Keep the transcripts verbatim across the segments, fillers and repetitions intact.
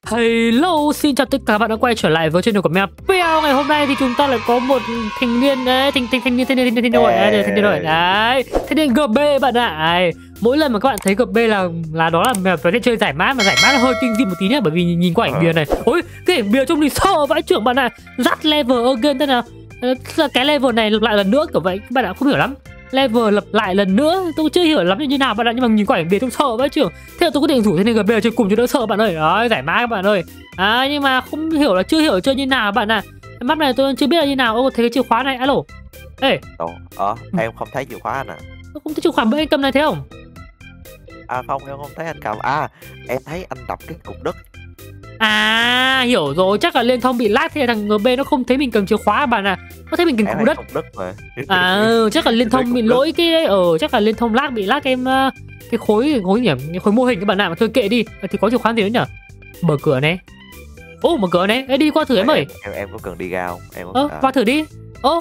Hello, xin chào tất cả các bạn đã quay trở lại với channel của Mèo. Ngày hôm nay thì chúng ta lại có một thanh niên đấy, thanh thanh thanh niên thanh niên thanh niên thanh niên thanh niên rồi đấy, thanh niên giê bê bạn ạ. À. Mỗi lần mà các bạn thấy giê bê là là đó là Mèo phải chơi giải mã, mà giải mã là hơi kinh dị một tí nhá, bởi vì nhìn qua ảnh bìa này, ôi cái ảnh bìa trông thì sợ vãi trưởng bạn ạ. Dắt level again thế nào, cái level này lặp lại lần nữa kiểu vậy, các bạn ạ, không hiểu lắm. Level lặp lại lần nữa tôi chưa hiểu lắm như nào bạn ạ, nhưng mà nhìn qua ảnh bìa trông sợ vãi trưởng. Thế là tôi quyết định rủ thanh niên giê bê chơi cùng cho đỡ sợ bạn ơi. Đấy, giải mã các bạn ơi. À, nhưng mà không hiểu là chưa hiểu chơi như nào bạn ạ. À. Map này tôi chưa biết là như nào. Ô, thấy cái chìa khóa này, alo. Ê. Ồ, ờ, em không thấy chìa khóa anh à. Tôi không thấy chìa khóa bên anh cầm này thấy không? À không, em không thấy anh cầm. À, em thấy anh đập cái cục đất. À, hiểu rồi, chắc là liên thông bị lag thì thằng giê bê nó không thấy mình cầm chìa khóa bạn à. Nó thấy mình cầm cục đất. Cục đất mà. À, ừ, chắc là liên thông bị lỗi cái đấy. Ờ, chắc là liên thông lag bị lag em uh, cái khối khối nhỉ, cái khối mô hình các bạn nào mà thôi kệ đi. Thì có chìa khóa gì nữa nhỉ? Mở cửa này. Ô, mở cửa này. Ê, đi qua thử em ơi. Em em có cần đi ra không? Em Ơ, à. Qua thử đi. Ô.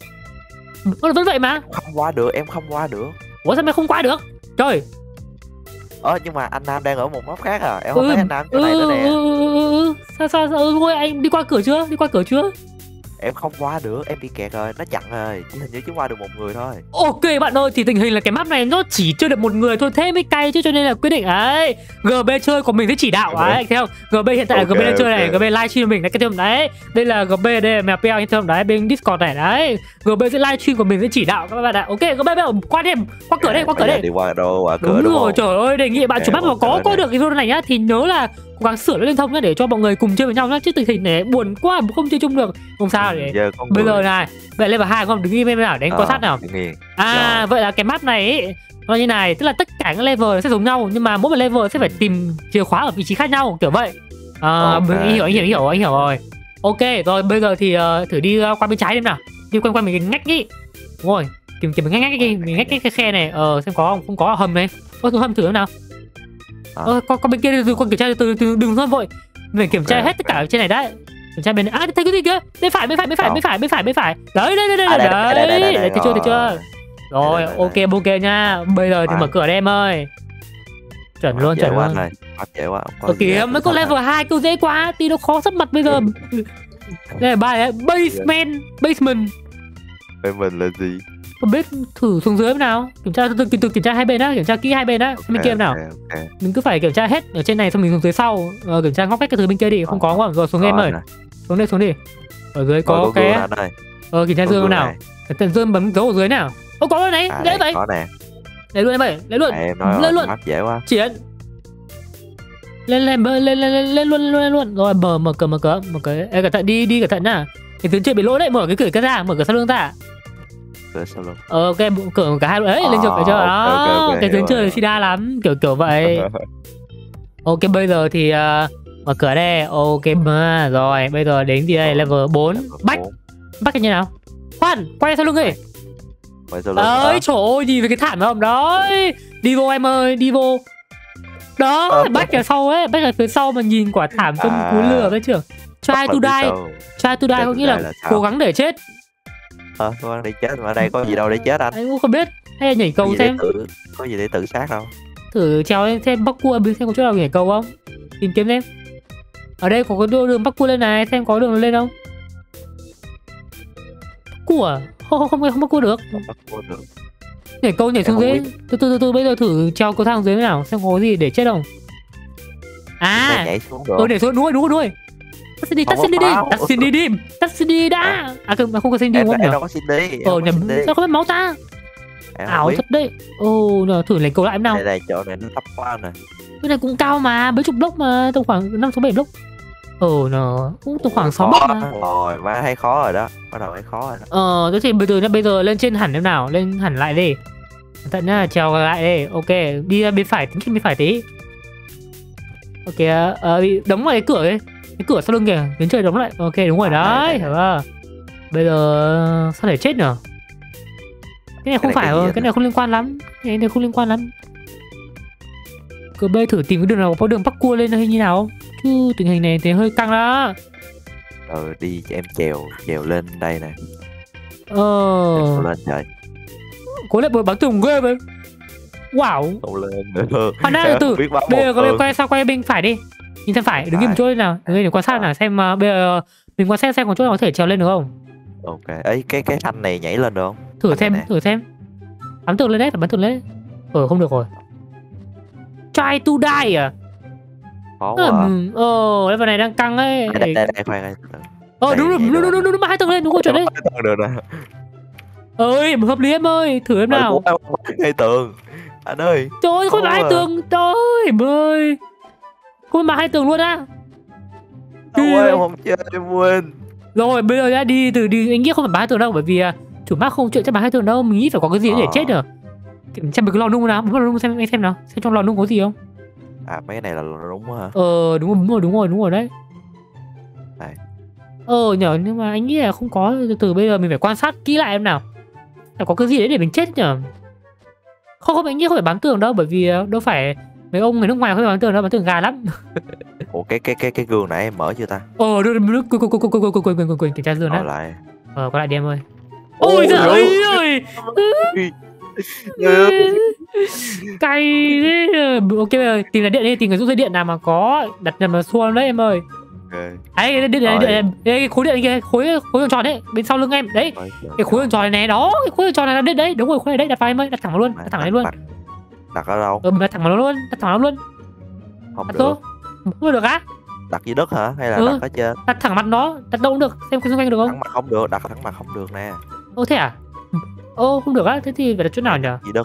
Vẫn vậy mà. Không qua được, em không qua được. Ủa sao mày không qua được? Trời. Ờ, nhưng mà anh Nam đang ở một map khác à. Em không ừ, thấy anh Nam chỗ ừ, này nữa nè. Ừ, ừ, ừ. Sao sao sao? Ừ, thôi anh đi qua cửa chưa? Đi qua cửa chưa? Em không qua được, em bị kẹt rồi, nó chặn rồi. Chỉ hình như chỉ qua được một người thôi. Ok bạn ơi, thì tình hình là cái map này nó chỉ chơi được một người thôi, thế mới cay chứ, cho nên là quyết định ấy giê bê chơi của mình sẽ chỉ đạo ấy, thấy không? giê bê hiện tại okay, là giê bê đang chơi này, giê bê livestream mình đấy, cái thêm đấy. Đây là giê bê, đây là Mèo Peo hiện đấy, bên Discord này đấy. giê bê sẽ livestream của mình sẽ chỉ đạo các bạn ạ. Ok, giê bê bây giờ qua thêm, qua cửa đây, qua cửa đây. Đi qua đâu, qua cửa đúng, đúng rồi, không? trời ơi, đề nghị bạn chủ map mà có có được cái video này nhá thì nhớ là cố gắng sửa liên thông nhá để cho mọi người cùng chơi với nhau nhá, chứ tình hình này buồn quá không chơi chung được. Không sao để giờ bây giờ này, vậy level hai không đứng im em nào đánh quan sát nào. À, vậy là cái map này ấy, nó như này, tức là tất cả các level sẽ giống nhau nhưng mà mỗi một level sẽ phải tìm chìa khóa ở vị trí khác nhau kiểu vậy. À, okay. anh hiểu anh hiểu anh hiểu anh hiểu rồi. Ok, rồi bây giờ thì uh, thử đi uh, qua bên trái xem nào, đi quanh quanh mình ngách đi. Đúng rồi, tìm tìm mình ngách ngách đi, mình ngách cái khe này, ờ xem có không, không có hầm này. Ôi thử hầm thử nào. Ờ, con, con bên kia từ con kiểm tra từ từ đừng thôi vội, mình kiểm tra okay, hết tất cả ở trên này đấy. Kiểm tra bên này. À, thấy cái gì kia, bên phải bên phải bên phải bên phải bên phải bên phải đấy đấy đấy đấy đấy đấy, thấy chưa thấy chưa. Rồi ok ok nha, bây giờ thì mở cửa đây em ơi. Chuẩn luôn chuẩn luôn. Ở kìa mấy con level hai câu dễ quá, tí nó khó sắp mặt bây giờ. Đây là bài đấy, basement basement. Basement là gì? Không biết, thử xuống dưới nào, kiểm tra từ từ kiểm tra hai bên á, kiểm tra kỹ hai bên á, okay, bên kia nào. Okay, okay. Mình cứ phải kiểm tra hết ở trên này xong mình xuống dưới sau, ờ, kiểm tra ngóc cách cái thứ bên kia đi, không có không? Rồi xuống em ơi. Xuống đây xuống đi. Ở dưới có, có cái ờ kiểm tra dương nào. Tận dương bấm dấu ở dưới nào. Ô có rồi này, dễ vậy. Có nè. Lấy luôn em ơi, lấy luôn. Lên luôn. Dễ quá. Chuyển. Lên lên lên lên lên lên luôn lên luôn. Rồi mở mở cửa mở cửa, mở cửa. Ê cẩn thận đi đi cẩn thận nhá. Cái tuyến trên bị lỗi đấy, mở cái cửa cái ra, mở cửa sau lưng ta. Cửa sau lưng. Ờ ok, cửa cả hai ấy lên được phải chưa? Đó, cái tuyến chơi sida lắm, kiểu kiểu vậy. Ok, bây giờ thì mở cửa đây. Ok mà rồi, bây giờ đến gì đây? Level bốn. Bách. Bách cái như nào? Khoan, quay sau lưng đi. Quay sau lưng. Đấy, trời ơi, nhìn về cái thảm không? Đấy. Đi vô em ơi, đi vô. Đó, Bách ở sau ấy, Bách ở phía sau mà nhìn quả thảm trông cú lừa đấy trưởng. Try to die. Try to die có nghĩa là cố gắng để chết. Ờ, cố gắng để chết mà ở đây có gì đâu để chết anh. Anh cũng không biết. Hay là nhảy cầu xem. Tự, có gì để tự sát đâu. Thử trèo lên xem bắc cua xem có chỗ nào nhảy cầu không. Tìm kiếm xem. Ở đây có cái đường bắc cua lên này, xem có đường lên không. Cua không không không không bắc cua được. được. Nhảy câu nhảy xuống dưới. Từ từ từ từ bây giờ thử trèo cầu thang dưới nào xem có gì để chết không. À. Nhảy xuống được. Ừ để xuống đuôi đuôi đuôi. Tắt xin đi, tắt xin đi đi, tắt xin đi đi, tắt xin đi đã. À không, không có xin đi không nhỉ? Em đâu có xin đi. Ờ nhầm, sao có máu ta? Ảo thật đấy. Ồ, thử lấy cầu lại em nào. Đây này, chỗ này nó thấp quá này. Cái này cũng cao mà, mấy chục block mà, tầm khoảng năm sáu bảy block. Ờ nó cũng tầm khoảng sáu block mà. Rồi, má thấy khó rồi đó. Bắt đầu thấy khó rồi đó. Ờ, thế thì bây giờ bây giờ lên trên hẳn em nào, lên hẳn lại đi. Tận nhá, trèo lại đi. Ok, đi ra bên phải, tính bên phải tí. Ok, ờ bị đóng vào cái cửa ấy. Cái cửa sau lưng kìa, đến trời đóng lại. Ok đúng rồi đấy, hiểu không? Bây giờ sao để chết nhở? Cái này không phải rồi, cái này không liên quan lắm. Cái này không liên quan lắm. Cứ bây thử tìm cái đường nào có đường bắc cua lên hay như nào không? Chứ tình hình này thì hơi căng đó. Ờ đi cho em trèo, trèo lên đây nè. Ờ lên trời. Cố lại bắn tường ghê vậy. Wow. Không lên nữa. Khoan đã từ từ. Bây giờ có quay sao quay bên phải đi. Nhìn sang phải, đứng im một chỗ nào, đứng im để quan sát nào xem uh, bây giờ mình quan sát xem có chỗ nào có thể trèo lên được không. Ok, ấy cái cái thanh này nhảy lên được không? Thử Thanh xem, này nè. thử xem. Bắn tường lên đấy, phải bắn tường lên. Ờ không được rồi. Try to die à? Khó quá. À. Ờ, level này đang căng ấy. Đây, đây, đây, khoan đây. Ờ đúng rồi, đúng đúng đúng đúng, hai tầng lên, đúng rồi, chuẩn đấy. Hai tầng được nè. Ơi, hợp lý em ơi, thử em nào. Hai tường. Anh ơi. Trời ơi, không phải hai tường, trời ơi, em ơi. Không mà hai tường luôn á. Ôi, em không chơi, em quên. Rồi, bây giờ đã đi từ đi, anh nghĩ không phải bán hai tường đâu, bởi vì chủ mác không chuyện cho bán hai tường đâu, mình nghĩ phải có cái gì để chết được. Kiểm tra một cái lò nung nào, bấm vào lò nung xem em xem nào, xem trong lò nung có gì không. À mấy cái này là đúng hả? Ờ đúng rồi, đúng rồi, đúng rồi, đúng rồi đấy. Đây. Ờ nhở, nhưng mà anh nghĩ là không có, từ từ bây giờ mình phải quan sát kỹ lại em nào. Phải có cái gì đấy để mình chết nhở. Không không, anh nghĩ không phải bám tường đâu, bởi vì đâu phải mấy ông người nước ngoài không phải bám tường đâu, bám tường gà lắm. Ủa cái cái cái cái gương này em mở chưa ta? Ờ đưa đưa quên quên quên quên quên quên quên kiểm tra gương đó. Lại. Ờ có lại đi em ơi. Ôi giời ơi. Cay thế. Ok bây giờ tìm là điện đi, tìm cái rút dây điện nào mà có đặt nhầm là xua đấy em ơi. Okay. Đấy, điện này, điện này, cái khối điện kia, khối khối tròn tròn đấy, bên sau lưng em. Đấy. Cái khối tròn tròn này đó, cái khối tròn này là điện đấy, đúng rồi, khối này đấy, đặt vào em ơi, đặt thẳng vào luôn, đặt thẳng lên luôn. Đặt ở đâu? Ừ, đặt thẳng vào nó luôn, đặt thẳng vào luôn. Không đặt được. Không được á? Đặt dưới đất hả? Hay là ừ. đặt ở trên? Đặt thẳng mặt nó, đặt đâu cũng được, xem cái xung quanh được không? Thẳng mặt không được, đặt thẳng mặt không được nè. Ô thế à? Ô không được á, thế thì phải đặt chỗ nào nhỉ? Dưới đất.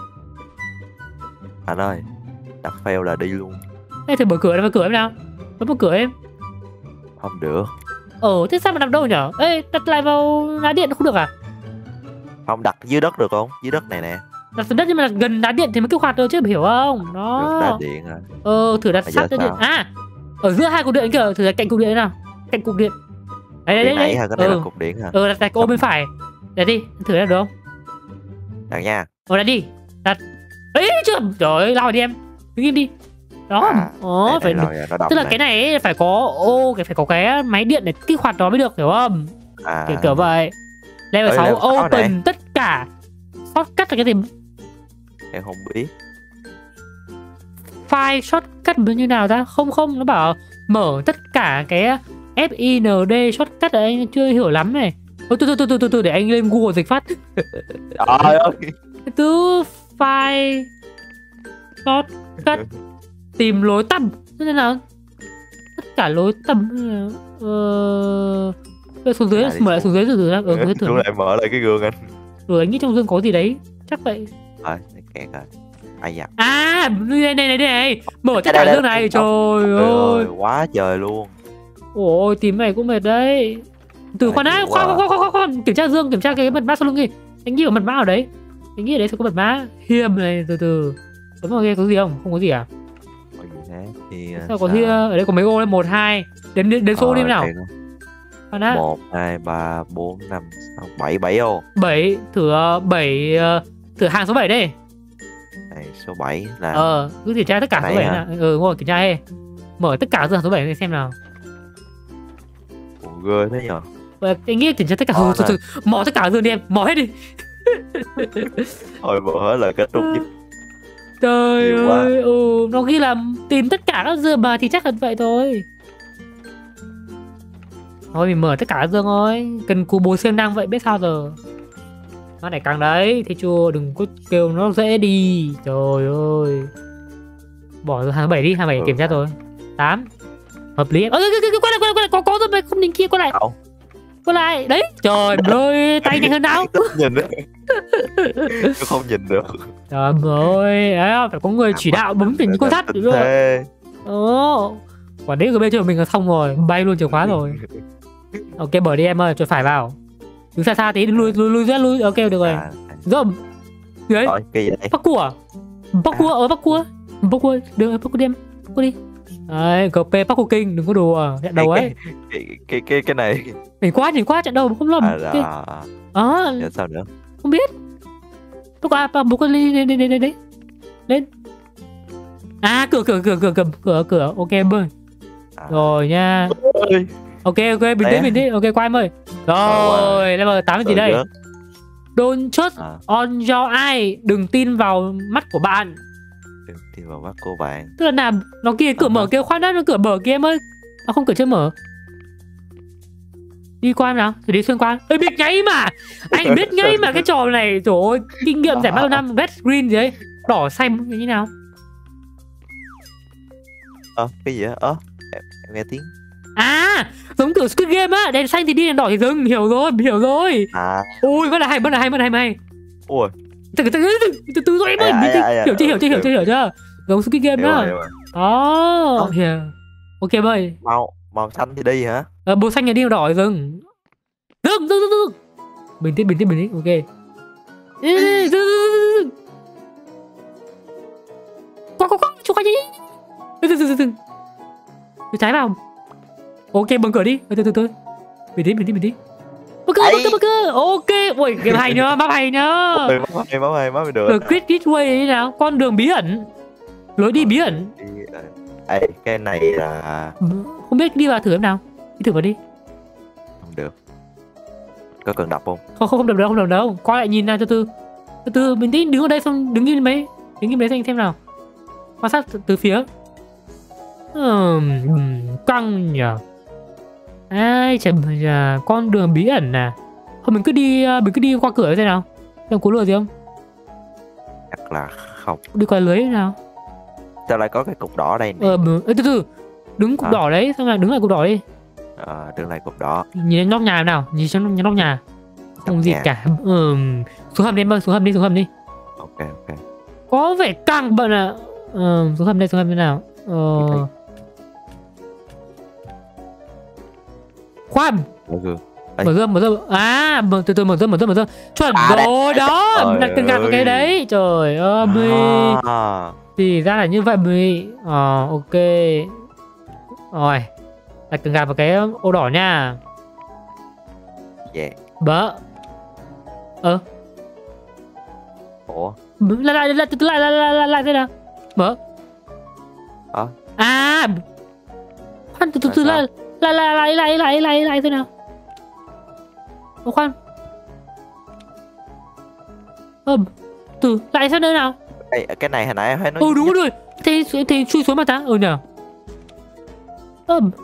Anh ơi, đặt fail là đi luôn. Ê thử mở cửa, mở cửa em nào. Mở cửa em. Không được. Ờ thế sao mà đặt đâu nhở? Ê đặt lại vào đá điện không được à? Không, đặt dưới đất được không? Dưới đất này nè. Đặt xuống đất nhưng mà đặt gần đá điện thì mới kích hoạt được chứ, hiểu không? Đó. Đá điện à? Ờ thử đặt sát đá điện. À ở giữa hai cục điện kìa, thử đặt cạnh cục điện nào. Cạnh cục điện. Đấy đấy đấy. Nãy hả? Cái này ừ. là cục điện hả? Ờ đặt đặt ô bên phải. Đặt đi, thử đặt được không? Đặt nha. Ờ đặt đi. Đặt. Ấy chưa? Trời ơi, lao đi em. Đứng im đi. Đó. À, Ồ, phải rồi, tức là này. Cái này ấy, phải có ô, cái phải có cái máy điện để kích hoạt nó mới được, hiểu không? À. Kiểu kiểu vậy. Level sáu open này. Tất cả. Shortcut là cái gì? Em không biết. File shortcut như nào ta? Không không, nó bảo mở tất cả cái ép i en đê shortcut là anh chưa hiểu lắm này. Ôi từ từ từ từ từ để anh lên Google dịch phát. Trời ơi. Từ file shortcut tìm lối tăm thế nào? Tất cả lối tăm ờ xuống dưới, mở lại xuống dưới từ từ ra. Ờ xuống lại mở lại cái gương anh. Rồi anh nghĩ trong gương có gì đấy, chắc vậy. Rồi, kẹt rồi. Ai dạ. À, đây này này này, mở tất cả gương này, trời ơi. Quá trời luôn. Ôi, tìm này cũng mệt đấy. Từ khoan đã, khoan khoan khoan khoan, kiểm tra dương, kiểm tra cái mật mã sau lưng đi. Anh nghĩ có mật mã ở đấy. Anh nghĩ ở đấy sẽ có mật mã. Hiểm này, từ từ. Bấm vào kia có gì không? Không có gì à? Có gì thế? Thì sao có gì ở đây có mấy ô lên, một hai. Đến đến, đến số đi nào. Khoan đã. một hai ba bốn năm sáu bảy bảy ô. bảy, thử bảy, thử hàng số bảy đây. Này số bảy là ờ cứ kiểm tra tất cả số bảy nào. Ừ ngồi kiểm tra đi. Mở tất cả số bảy xem nào. Ủa, ghê thế nhở. Vậy anh nghĩ kiểm tra tất cả số từ mò tất cả dương đi em, mò hết đi. Thôi mở hết là kết thúc chứ. Trời ơi, ừ, nó ghi là tìm tất cả các dương mà thì chắc là vậy thôi. Thôi mình mở tất cả các dương thôi, cần cú bố siêu năng vậy biết sao giờ. Nó này càng đấy, thấy chưa, đừng có kêu nó dễ đi. Trời ơi. Bỏ rồi hàng bảy đi, hàng bảy ừ. Kiểm tra rồi. tám. Hợp lý. Ơ quay lại quay lại quay lại, có có rồi không, nhìn kia quay lại. Đâu? Quay lại. Đấy. Trời ơi, tay nhanh hơn nào. Nhìn đấy. Tôi không nhìn được. Trời ơi, đấy, phải có người chỉ đạo bấm mình như con sắt được chưa? Ồ. Quả đấy rồi bây giờ mình là xong rồi, bay luôn chìa khóa rồi. Ok mở đi em ơi, chuột phải vào. Đứng xa xa tí, đừng lui lui lui ra lui. Ok được rồi. Dâm. Đấy. Cái gì đây? Bắc cua. Bắc cua ở Bắc cua. Bắc cua, được Bắc cua đi em. Bắc cua đi. Đấy, cờ pê Bắc cua kinh, đừng có đùa, trận đầu ấy. Cái cái cái cái này. Nhìn quá, nhìn quá trận đầu không lầm. Ờ. À, sao nữa? Không biết. Bắc qua, Bắc cua đi đi đi đi đi. Lên. À cửa cửa cửa cửa cửa cửa cửa, ok em ơi. Rồi nha. Ok ok bình tĩnh bình tĩnh, ok qua em ơi. Rồi level tám gì đây? Don't trust on your eye, đừng tin vào mắt của bạn. Đừng đi vào mắt cô bạn. Tức là nào, nó kia cửa À, mở kia, khoan đã, nó cửa mở kia em ơi. À không, cửa chưa mở. Đi qua nào, thử đi xuyên qua. Ê, biết ngay mà. Anh biết ngay mà cái trò này, trời ơi, kinh nghiệm giải bao nhiêu năm, red green gì ấy. Đỏ xanh như thế nào? Ơ, cái gì á? Ơ, em, em nghe tiếng. À, giống kiểu Squid Game á, đèn xanh thì đi, đèn đỏ thì dừng, hiểu rồi, hiểu rồi. À, Ui, bắt là hay, bắt là hay, bắt là hay, bắt là hay. ui, Từ từ từ từ từ từ rồi em ơi, ai, bình ai, tĩnh. ai, ai, Hiểu chưa, hiểu chưa, hiểu ừ, chưa, hiểu chưa? Giống Squid Game hiểu rồi, đó. hiểu rồi. Đó, Ơ, hiểu. Ok em ơi. màu màu xanh thì đi hả? Ờ, màu xanh là đi, màu đỏ thì dừng. Dừng, dừng, dừng, dừng. Bình tĩnh, bình tĩnh, bình tĩnh, ok. Ê, dừng, dừng, dừng, dừng. Qua, qua, qua, cho qua đi. Dừng, dừng, dừng, dừng. Từ trái vào. Ok, mở cửa đi. Từ từ từ từ. Bình tĩnh, bình tĩnh, bình tĩnh. Mở cửa, mở cửa, mở cửa. Ok. Ui, game hay nhá, map hay nhá. Ôi, máu hay, máu hay, máu hay được. The Great Gateway như nào? Con đường bí ẩn. Lối đi bí ẩn. Đi, ờ, ê, cái này là Không biết, đi vào thử em nào. Đi thử vào đi. không được. Có cần đập không? Không, không, không đập đâu, không đập đâu. Coi lại nhìn nào, từ từ. Từ từ, bình tĩnh, đứng ở đây xong đứng im mấy. Đứng im đấy xem xem nào. Quan sát từ, từ phía. Ừm, căng nhỉ. Ai chả à, con đường bí ẩn à. Thôi mình cứ đi mình cứ đi qua cửa xem nào. Xem có lừa gì không? Chắc là không. Đi qua lưới thế nào. Sao lại có cái cục đỏ đây nè? Ờ, ê, từ từ. Đứng cục Hả? đỏ đấy, xong rồi đứng lại cục đỏ đi. Ờ, đường này cục đỏ. Nhìn đến nóc nhà nào, nhìn trong nóc nhà. Không Nóc gì nhà. cả. Ừm, xuống hầm đi em ơi, xuống hầm đi, xuống hầm đi. Ok, ok. Có vẻ căng bận à. Ờ, xuống hầm đây, xuống hầm thế nào. Ờ. Khoan. Mở gương. Ê. Mở gương, mở gương. À, mở, từ từ mở gương, mở gương, mở gương. Chuẩn À, đây. rồi đó. Trời Đặt cần gạt vào cái ơi. đấy. Trời ơi, mi. À, Thì ra là như vậy mi. Ờ, ok. Rồi. Đặt cần gạt vào cái ô đỏ nha. yeah. Bỡ. Ờ. Ủa? Lại lại lại từ lại lại lại lại lại thế nào? Mở. Ờ. À. Khoan, từ từ Tại từ sao? lại lại lại lại lại lại lại lại thế nào? Ồ, khoan. Ờ, từ lại sang nơi nào? Ê, cái này hồi nãy em thấy nó Ừ, đúng nhúc rồi. Thế thế chui xuống mà ta. Ừ nhờ. Ờ, nhích.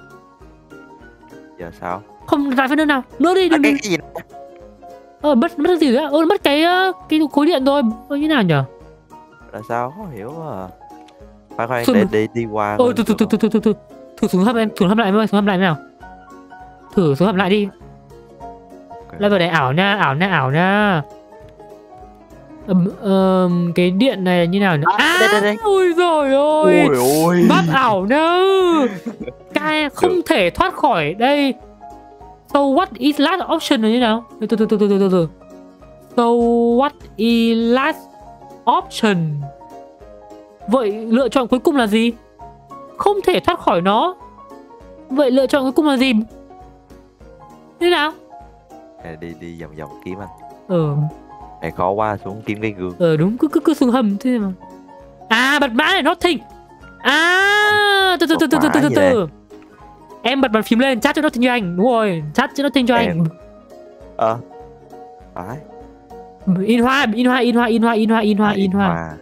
Giờ sao? không lại sang nơi nào? Nữa đi, À, đừng cái, đừng. cái gì đó? Ờ, mất mất gì nữa? Ừ, mất cái ờ, cái khối điện rồi. Ờ, như nào nhở? Là sao? Khó hiểu à. Khoan khoan, Xuống- để đi đi qua. Ờ, coi từ từ từ được từ từ từ. Thử xuống hầm em, xuống hầm lại em ơi, xuống hầm lại nào. Thử xuống hầm lại đi. không? Level này ảo nha, ảo nha, ảo nha. Ừm, ừm, cái điện này như nào nhỉ? À, À, đây, đây, đây. ôi rồi ôi. Ôi ôi. Map ảo nữa. Cái không thể thoát khỏi đây. So what is last option là như nào? Từ từ từ từ từ từ từ. So what is last option? Vậy lựa chọn cuối cùng là gì? Không thể thoát khỏi nó. Vậy lựa chọn cuối cùng là gì? Thế nào? Nè, đi đi vòng vòng kiếm anh. Ờ, Này khó quá, xuống kiếm cái gương. ờ đúng, cứ cứ cứ xuống hầm thế mà. À, bật mã này, nothing. À, từ từ từ từ từ từ từ từ. Em bật bàn phím lên, chat cho nothing cho anh. Đúng rồi, chat cho nothing cho anh. Em- Ờ. Phải. In hoa, in hoa, in hoa, in hoa, in hoa, in hoa, À, in hoa.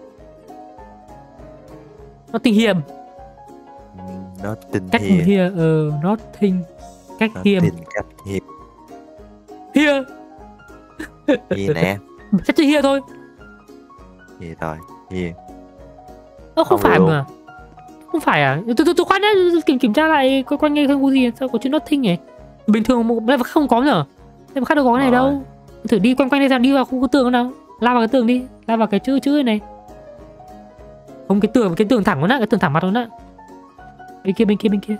Nothing here. Ừm, Nó tình Cách hiền. here, ờ, nothing. Cách Nó here. tình cách hiền. Here. Hiền nè. Chắc chỉ here thôi. Hiền rồi. Hiền. Ơ, không Không phải được. mà. Không phải à? Từ từ từ khoan đã, kiểm kiểm tra lại coi quanh nghe không có gì, sao có chữ nothing nhỉ? Bình thường một level khác không có nhở? Level khác đâu có cái này Rồi. đâu. Thử đi quanh quanh đây ra, đi vào khu tường nào. La vào cái tường đi, la vào cái chữ chữ này. Không, cái tường cái tường thẳng luôn á, cái tường thẳng mặt luôn á. Bên kia bên kia bên kia.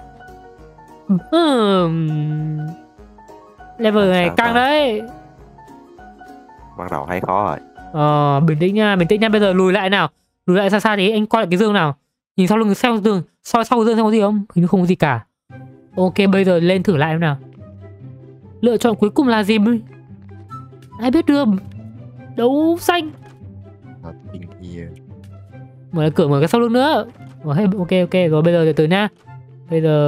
Ừm. Level Làm này sao căng ta? đấy. Bắt đầu thấy khó rồi. Ờ, bình tĩnh nha, bình tĩnh nha, bây giờ lùi lại nào. Lùi lại xa xa tí, anh coi lại cái giường nào. Nhìn sau lưng sau giường, sau sau cái giường xem có gì không? Hình như không có gì cả. Ok, bây giờ lên thử lại em nào. Lựa chọn cuối cùng là gì? Ai biết được. Đấu xanh. Nó tình hiền. Mở lại cửa, mở cái sau lưng nữa. Mở hết, ok ok rồi, bây giờ từ từ nha. Bây giờ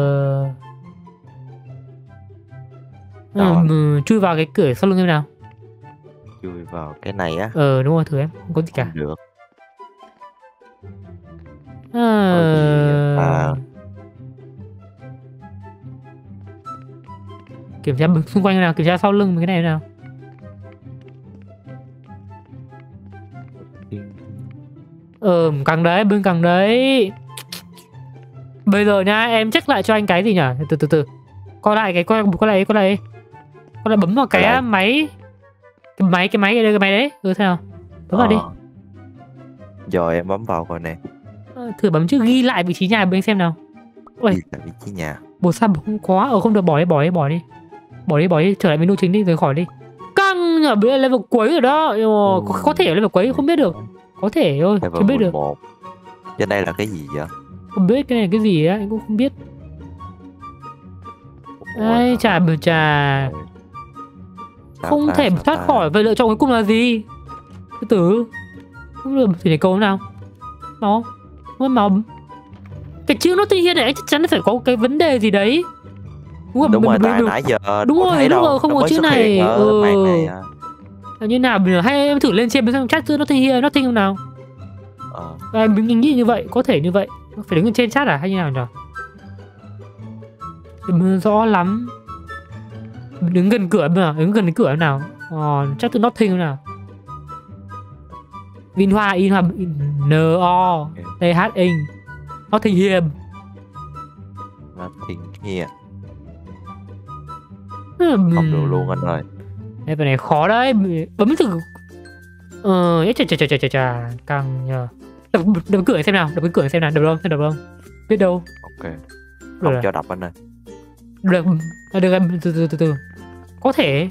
Rồi. Ừm, chui vào cái cửa sau lưng em nào. Chui vào cái này á. Ờ đúng rồi, thử em, không có gì cả. Không được. À... À. Kiểm tra xung quanh nào, kiểm tra sau lưng cái này nào. Ừ, càng đấy, bên càng đấy. Bây giờ nha, em check lại cho anh cái gì nhỉ? Từ từ từ. Coi lại cái coi coi lại coi lại. Coi lại bấm vào cái lại. máy. Cái máy cái máy cái, cái máy đấy. Ừ thế nào? Bấm vào Ờ. đi. Rồi em bấm vào coi nè. Ờ, thử bấm chữ ghi lại vị trí nhà bên xem nào. Ui, Ghi lại vị trí nhà. bộ sao không có. Ờ không được, bỏ đi bỏ đi bỏ đi. Bỏ đi bỏ đi, trở lại menu chính đi rồi khỏi đi. Căng nhờ, bây giờ level cuối rồi đó. Nhưng mà Ừ. có, có thể ở level cuối không biết được. Có thể thôi, Level chưa biết được. mười một. Trên đây là cái gì vậy? Không biết cái này cái gì á, anh cũng không biết. Ai chà bờ chà. Không thể thoát khỏi. Vậy lựa chọn cuối cùng là gì? Từ từ. Không được thì để câu nào. Nó Mất màu. Cái chữ nó tự nhiên này chắc chắn phải có cái vấn đề gì đấy. Đúng rồi, Đúng mình, rồi, mình, tại mình, nãy giờ đúng rồi, thấy đúng đâu. rồi, không Nó có mới chữ xuất này. hiện ở Ừ. màn này à. Là như nào bây giờ? Hay em thử lên trên xem chat chữ nó thing here, nó thing không nào? Ờ. À, mình nghĩ như vậy, có thể như vậy. Phải đứng ở trên chat à hay như nào nhỉ? Đừng rõ lắm. Đứng gần cửa nào, đứng gần cái cửa nào. Ờ, chắc từ nothing nào. Vin Hoa, In Hoa, N O T H in. Nothing here. Nothing here. Hmm. Không được luôn anh ơi. Đây phần này khó đấy. Bấm thử. Ờ, chà chà chà chà chà chà, căng nhờ. Đập, đập cửa xem nào, đập cái cửa xem nào, đập không, xem đập không. Biết đâu. Ok. Không Được cho đập anh ơi. Được, được em từ từ từ từ. Có thể.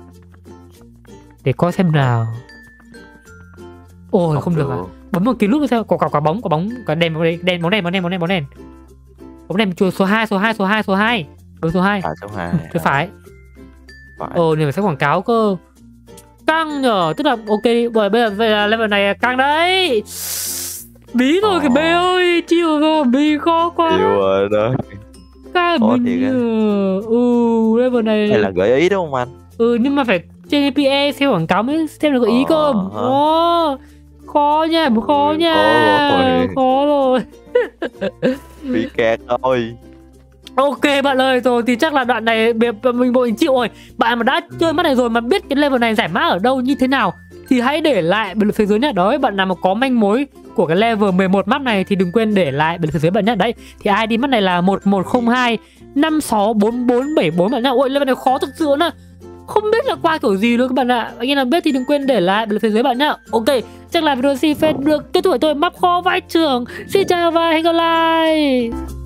Để coi xem nào. Ôi không, không được à. Bấm một cái nút xem, quả quả quả bóng, quả bóng, quả đèn đèn đèn bóng đèn bóng đèn bóng đèn bóng đèn. Bóng đèn chùa số hai, số hai, số hai, số hai. Đúng số hai. À, số hai. Chứ phải. Phải. Ồ, này phải xem quảng cáo cơ. Căng nhờ, tức là ok đi. Bởi bây giờ vậy là level này căng đấy. Bí rồi cái bê ơi, chịu rồi, bí khó quá. Chịu rồi đó. Cái mình ừ, level này hay là gợi ý đúng không anh? Ừ, nhưng mà phải trên pê e xem quảng cáo mới xem được gợi ý cơ. Ồ, khó nha, khó nha, khó rồi. Bị kẹt thôi. Ok bạn ơi, rồi thì chắc là đoạn này mình bộ chịu rồi. Bạn mà đã chơi mắt này rồi mà biết cái level này giải mã ở đâu như thế nào thì hãy để lại bình luận phía dưới nhé. Đó, bạn nào mà có manh mối của cái level mười một map này thì đừng quên để lại bình luận phía dưới bạn nhé. Đấy, thì i đê mắt này là một một không hai năm sáu bốn bốn bảy bốn bạn nhé. Ôi, level này khó thực sự nữa. Không biết là qua kiểu gì luôn các bạn ạ. Anh em nào biết thì đừng quên để lại bình luận phía dưới bạn nhé. Ok, chắc là video si phết được kết thúc tôi map khó vãi trường. Xin chào và hẹn gặp lại.